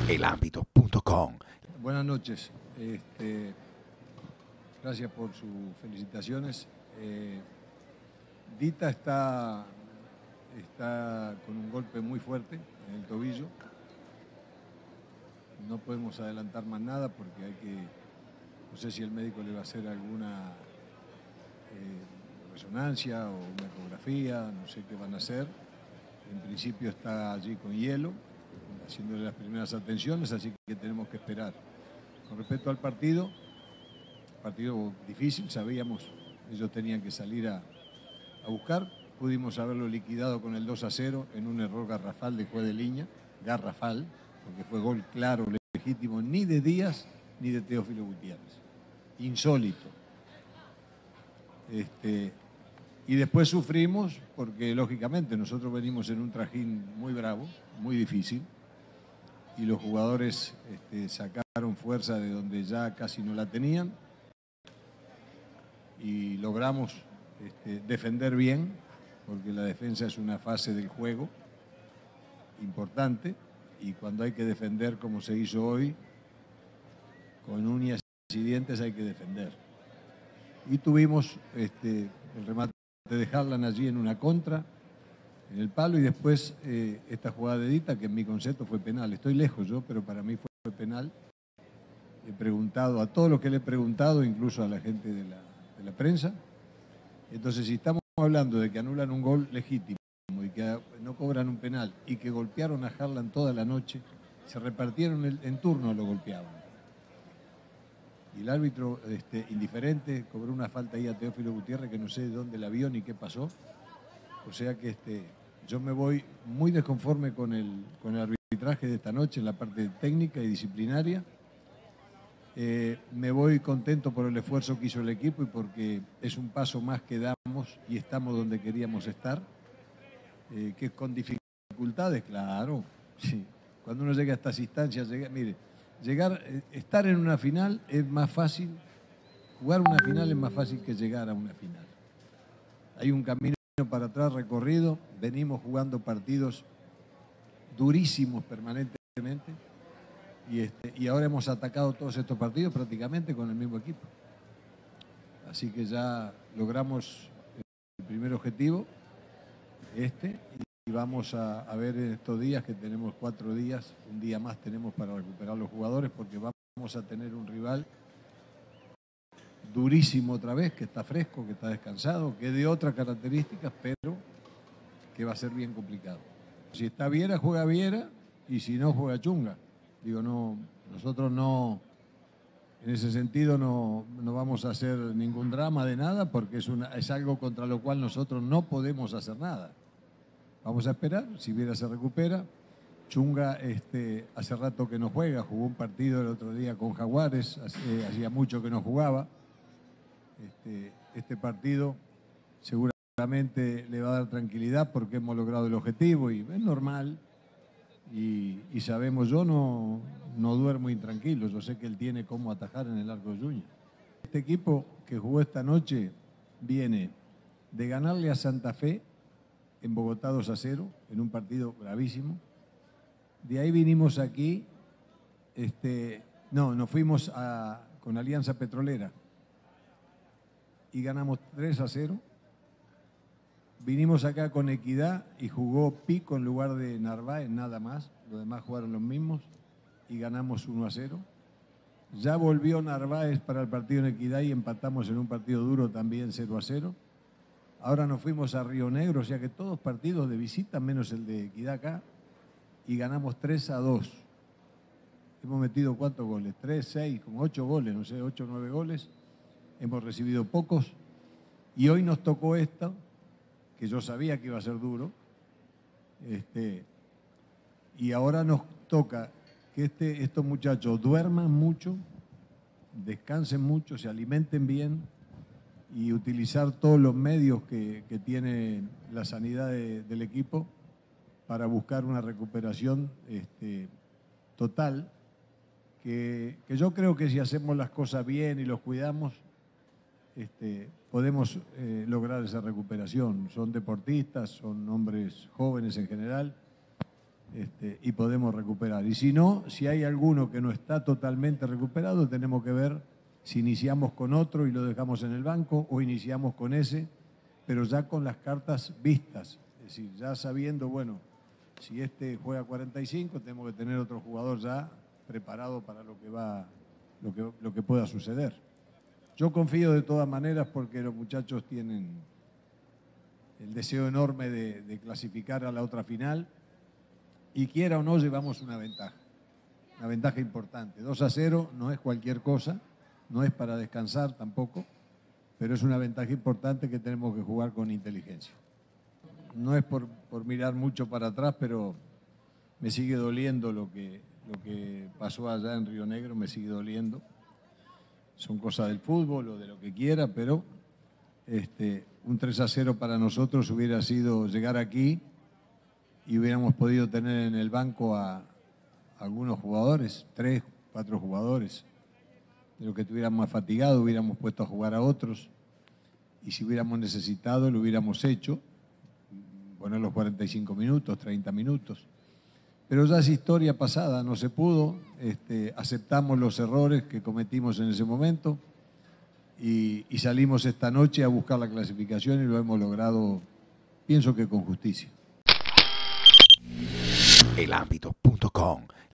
elambito.com. Buenas noches. Gracias por sus felicitaciones. Dita está con un golpe muy fuerte en el tobillo. No podemos adelantar más nada porque no sé si el médico le va a hacer alguna resonancia o una ecografía, no sé qué van a hacer. En principio está allí con hielo, haciéndole las primeras atenciones, así que tenemos que esperar. Con respecto al partido difícil, sabíamos, ellos tenían que salir a buscar, pudimos haberlo liquidado con el 2-0 en un error garrafal de juez de línea, garrafal, porque fue gol claro, legítimo, ni de Díaz ni de Teófilo Gutiérrez. Insólito. Y después sufrimos porque, lógicamente, nosotros venimos en un trajín muy bravo, muy difícil, y los jugadores sacaron fuerza de donde ya casi no la tenían y logramos defender bien, porque la defensa es una fase del juego importante, y cuando hay que defender como se hizo hoy, con uñas y dientes hay que defender. Y tuvimos el remate de Harlan allí en una contra, en el palo, y después esta jugada de Dita, que en mi concepto fue penal. Estoy lejos yo, pero para mí fue penal. He preguntado a todos los que le he preguntado, incluso a la gente de la prensa. Entonces, si estamos hablando de que anulan un gol legítimo y que no cobran un penal y que golpearon a Harlan toda la noche, se repartieron en turno, lo golpeaban. Y el árbitro, indiferente, cobró una falta ahí a Teófilo Gutiérrez, que no sé de dónde la vio ni qué pasó. O sea que yo me voy muy desconforme con el arbitraje de esta noche en la parte técnica y disciplinaria. Me voy contento por el esfuerzo que hizo el equipo y porque es un paso más que damos y estamos donde queríamos estar. Que con dificultades, claro. Sí. Cuando uno llega a estas instancias, estar en una final es más fácil, jugar una final es más fácil que llegar a una final. Hay un camino para atrás recorrido, venimos jugando partidos durísimos permanentemente y ahora hemos atacado todos estos partidos prácticamente con el mismo equipo. Así que ya logramos el primer objetivo, y vamos a ver en estos días, que tenemos 4 días, un día más tenemos para recuperar los jugadores, porque vamos a tener un rival durísimo otra vez, que está fresco, que está descansado, que es de otras características, pero que va a ser bien complicado. Si está Viera, juega Viera, y si no, juega Chunga. Digo, no, nosotros no, en ese sentido no vamos a hacer ningún drama de nada, porque es algo contra lo cual nosotros no podemos hacer nada. Vamos a esperar, si Viera se recupera. Chunga hace rato que no juega, jugó un partido el otro día con Jaguares, hacía mucho que no jugaba. Este partido seguramente le va a dar tranquilidad porque hemos logrado el objetivo y es normal. Y sabemos, yo no duermo intranquilo, yo sé que él tiene cómo atajar en el arco de Zúñiga. Este equipo que jugó esta noche viene de ganarle a Santa Fe en Bogotá 2-0, en un partido gravísimo. De ahí vinimos aquí, nos fuimos con Alianza Petrolera y ganamos 3-0. Vinimos acá con Equidad y jugó Pico en lugar de Narváez, nada más. Los demás jugaron los mismos y ganamos 1-0. Ya volvió Narváez para el partido en Equidad y empatamos en un partido duro también 0-0. Ahora nos fuimos a Río Negro, o sea que todos partidos de visita, menos el de Equidad acá, y ganamos 3-2. Hemos metido ¿cuántos goles? 3, 6, como 8 goles, no sé, 8 o 9 goles. Hemos recibido pocos. Y hoy nos tocó esto, que yo sabía que iba a ser duro. Y ahora nos toca que estos muchachos duerman mucho, descansen mucho, se alimenten bien y utilizar todos los medios que tiene la sanidad del equipo para buscar una recuperación total, que yo creo que si hacemos las cosas bien y los cuidamos, podemos lograr esa recuperación. Son deportistas, son hombres jóvenes en general, y podemos recuperar. Y si no, si hay alguno que no está totalmente recuperado, tenemos que ver si iniciamos con otro y lo dejamos en el banco o iniciamos con ese, pero ya con las cartas vistas. Es decir, ya sabiendo, bueno, si este juega 45, tenemos que tener otro jugador ya preparado para lo que pueda suceder. Yo confío de todas maneras porque los muchachos tienen el deseo enorme de clasificar a la otra final y quiera o no llevamos una ventaja importante. 2-0 no es cualquier cosa, no es para descansar tampoco, pero es una ventaja importante que tenemos que jugar con inteligencia. No es por mirar mucho para atrás, pero me sigue doliendo lo que pasó allá en Río Negro, me sigue doliendo. Son cosas del fútbol o de lo que quiera, pero un 3-0 para nosotros hubiera sido llegar aquí y hubiéramos podido tener en el banco a algunos jugadores, 3, 4 jugadores. De lo que estuviéramos más fatigados, hubiéramos puesto a jugar a otros y si hubiéramos necesitado lo hubiéramos hecho, poner los 45 minutos, 30 minutos. Pero ya es historia pasada, no se pudo, aceptamos los errores que cometimos en ese momento y salimos esta noche a buscar la clasificación y lo hemos logrado, pienso que con justicia. Elambito.com